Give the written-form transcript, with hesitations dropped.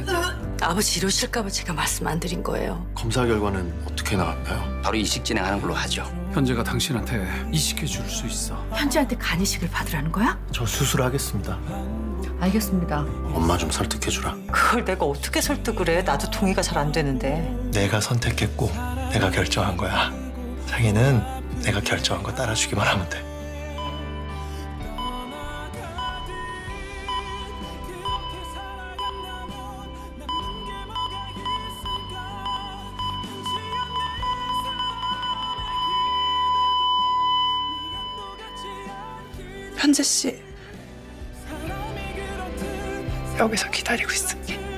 왜? 아버지 이러실까 봐 제가 말씀 안 드린 거예요. 검사 결과는 어떻게 나왔나요? 바로 이식 진행하는 걸로 하죠. 현재가 당신한테 이식해 줄 수 있어. 현지한테 간이식을 받으라는 거야? 저 수술하겠습니다. 알겠습니다. 엄마 좀 설득해주라. 그걸 내가 어떻게 설득을 해? 나도 동의가 잘 안 되는데. 내가 선택했고 내가 결정한 거야. 자기는 내가 결정한 거 따라주기만 하면 돼. 현재 씨, 여기서 기다리고 있을게.